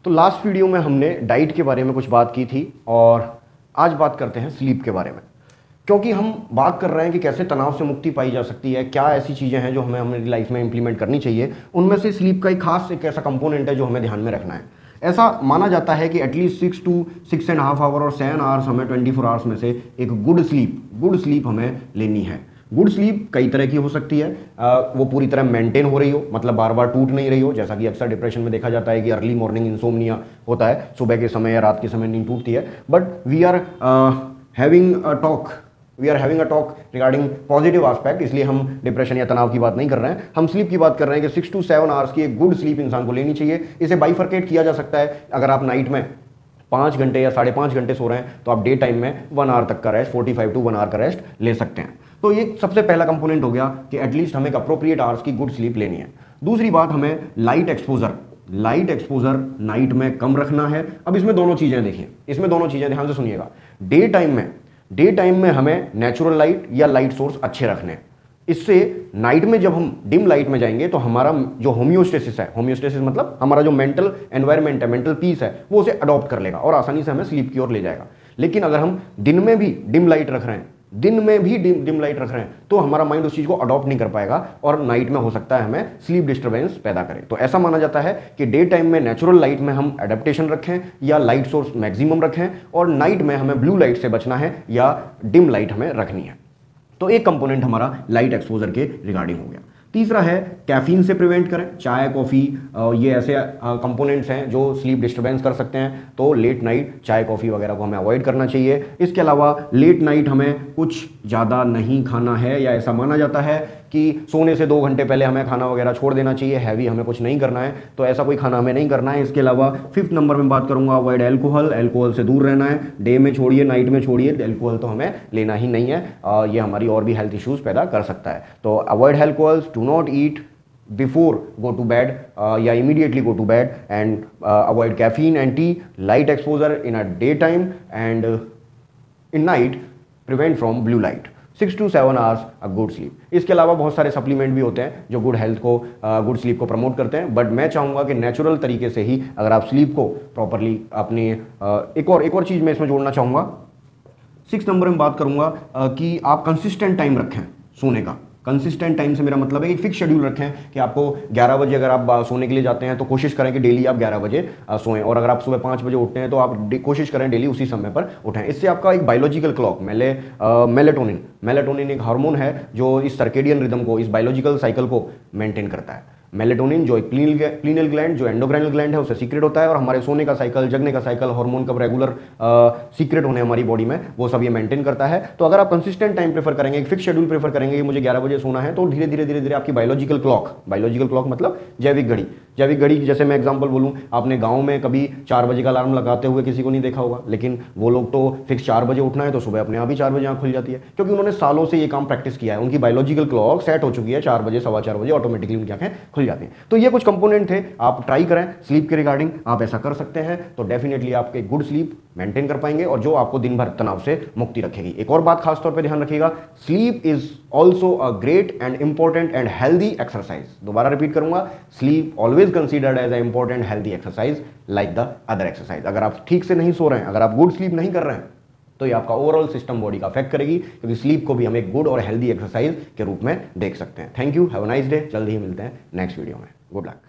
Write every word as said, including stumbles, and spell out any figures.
तो last video में हमने डाइट के बारे में कुछ बात की थी और आज बात करते हैं स्लीप के बारे में, क्योंकि हम बात कर रहे हैं कि कैसे तनाव से मुक्ति पाई जा सकती है, क्या ऐसी चीज़ें हैं जो हमें हमारी लाइफ में इंप्लीमेंट करनी चाहिए। उनमें से स्लीप का एक खास एक ऐसा कंपोनेंट है जो हमें ध्यान में रखना है। ऐसा माना जाता है कि at least six to six and half hour और सेवन आवर्स हमें ट्वेंटी फोर आवर्स में से एक गुड स्लीप गुड स्लीप हमें लेनी है। गुड स्लीप कई तरह की हो सकती है, आ, वो पूरी तरह मेंटेन हो रही हो, मतलब बार बार टूट नहीं रही हो, जैसा कि अक्सर डिप्रेशन में देखा जाता है कि अर्ली मॉर्निंग इंसोम्निया होता है, सुबह के समय या रात के समय नींद टूटती है। But we are having a talk we are having a talk regarding positive aspect, इसलिए हम डिप्रेशन या तनाव की बात नहीं कर रहे हैं, हम स्लीप की बात कर रहे हैं कि सिक्स टू सेवन आवर्स की एक गुड स्लीप इंसान को लेनी चाहिए। इसे बाइफरकेट किया जा सकता है। अगर आप नाइट में पाँच घंटे या साढ़े पाँच घंटे सो रहे हैं तो आप डे टाइम में वन आवर तक का rest, forty five to one hour का रेस्ट ले सकते हैं। तो ये सबसे पहला कंपोनेंट हो गया कि एटलीस्ट हमें एक अप्रोप्रिएट आवर्स की गुड स्लीप लेनी है। दूसरी बात, हमें light exposure light exposure night में कम रखना है। अब इसमें दोनों चीज़ें देखिए, इसमें दोनों चीज़ें ध्यान से सुनिएगा। डे टाइम में डे टाइम में हमें नेचुरल लाइट या लाइट सोर्स अच्छे रखने हैं। इससे नाइट में जब हम डिम लाइट में जाएंगे तो हमारा जो होम्योस्टेसिस है, होम्योस्टेसिस मतलब हमारा जो मेंटल एनवायरनमेंट है, मेंटल पीस है, वो उसे अडॉप्ट कर लेगा और आसानी से हमें स्लीप की ओर ले जाएगा। लेकिन अगर हम दिन में भी डिम लाइट रख रहे हैं दिन में भी डिम डिम लाइट रख रहे हैं तो हमारा माइंड उस चीज़ को अडॉप्ट नहीं कर पाएगा और नाइट में हो सकता है हमें स्लीप डिस्टर्बेंस पैदा करे। तो ऐसा माना जाता है कि डे टाइम में नेचुरल लाइट में हम एडेप्टेशन रखें या लाइट सोर्स मैक्सिमम रखें, और नाइट में हमें ब्लू लाइट से बचना है या डिम लाइट हमें रखनी है। तो एक कंपोनेंट हमारा लाइट एक्सपोजर के रिगार्डिंग हो गया। तीसरा है कैफीन से प्रिवेंट करें। चाय, कॉफ़ी, ये ऐसे कंपोनेंट्स हैं जो स्लीप डिस्टर्बेंस कर सकते हैं, तो लेट नाइट चाय कॉफ़ी वगैरह को हमें अवॉइड करना चाहिए। इसके अलावा लेट नाइट हमें कुछ ज़्यादा नहीं खाना है, या ऐसा माना जाता है कि सोने से दो घंटे पहले हमें खाना वगैरह छोड़ देना चाहिए, हैवी हमें कुछ नहीं करना है, तो ऐसा कोई खाना हमें नहीं करना है। इसके अलावा फिफ्थ नंबर में बात करूंगा अवॉइड एल्कोहल। एल्कोहल से दूर रहना है, डे में छोड़िए, नाइट में छोड़िए, एल्कोहल तो हमें लेना ही नहीं है, आ, ये हमारी और भी हेल्थ इश्यूज़ पैदा कर सकता है। तो avoid alcohols, do not eat before go to bed uh, या immediately go to bed, and uh, avoid caffeine and tea, light exposure in a daytime, and uh, in night prevent from blue light, six to seven hours a good sleep. इसके अलावा बहुत सारे supplement भी होते हैं जो good health को, good uh, sleep को प्रमोट करते हैं, बट मैं चाहूँगा कि नेचुरल तरीके से ही अगर आप स्लीप को प्रॉपरली अपनी uh, एक और एक और चीज़ मैं इसमें जोड़ना चाहूँगा। सिक्स नंबर में बात करूँगा uh, कि आप कंसिस्टेंट टाइम रखें सोने का। कंसिस्टेंट टाइम से मेरा मतलब है कि फिक्स शेड्यूल रखें कि आपको ग्यारह बजे अगर आप सोने के लिए जाते हैं तो कोशिश करें कि डेली आप ग्यारह बजे सोएं, और अगर आप सुबह पाँच बजे उठते हैं तो आप कोशिश करें डेली उसी समय पर उठें। इससे आपका एक बायोलॉजिकल क्लॉक, मेले मेलेटोनिन मेलेटोनिन एक हार्मोन है जो इस सर्केडियन रिदम को, इस बायोलॉजिकल साइकिल को मेंटेन करता है। मेलेटोनिन जो एक प्लीनल ग्लैंड, जो एंडोक्राइनल ग्लैंड है, उससे सीक्रेट होता है, और हमारे सोने का साइकिल, जगने का साइकिल, हार्मोन कब रेगुलर सीक्रेट होने हमारी बॉडी में, वो सब ये मेंटेन करता है। तो अगर आप कंसिस्टेंट टाइम प्रेफर करेंगे, एक फिक्स शेड्यूल प्रेफर करेंगे कि मुझे ग्यारह बजे सोना है, तो धीरे धीरे धीरे धीरे आपकी बायोलॉजिकल क्लॉक बायोलॉजिकल क्लॉक मतलब जैविक घड़ी जैविक घड़ी जैसे मैं एग्जांपल बोलूँ, आपने गाँव में कभी चार बजे का अलार्म लगाते हुए किसी को नहीं देखा होगा, लेकिन वो लोग तो फिक्स चार बजे उठना है तो सुबह अपने आप ही चार बजे आँख खुल जाती है, क्योंकि उन्होंने सालों से ये काम प्रैक्टिस किया है। उनकी बायोलॉजिकल क्लॉक सेट हो चुकी है, चार बजे सवा चार बजे ऑटोमेटिकली उनकी आँखें खुल जाती हैं। तो ये कुछ कंपोनेंट थे, आप ट्राई करें स्लीप के रिगार्डिंग, आप ऐसा कर सकते हैं तो डेफिनेटली आप एक गुड स्लीप मेंटेन कर पाएंगे और जो आपको दिन भर तनाव से मुक्ति रखेगी। एक और बात खास तौर पे ध्यान रखिएगा, sleep is also a great and important and healthy exercise. दोबारा रिपीट करूंगा, sleep always considered as a important healthy exercise like the other exercise. अगर आप ठीक से नहीं सो रहे हैं, अगर आप गुड स्लीप नहीं कर रहे हैं, तो ये आपका ओवरऑल सिस्टम बॉडी का अफेक्ट करेगी, क्योंकि स्लीप को भी हम एक गुड और हेल्दी एक्सरसाइज के रूप में देख सकते हैं। Thank you, have a nice day. जल्दी ही मिलते हैं नेक्स्ट वीडियो में। Good luck.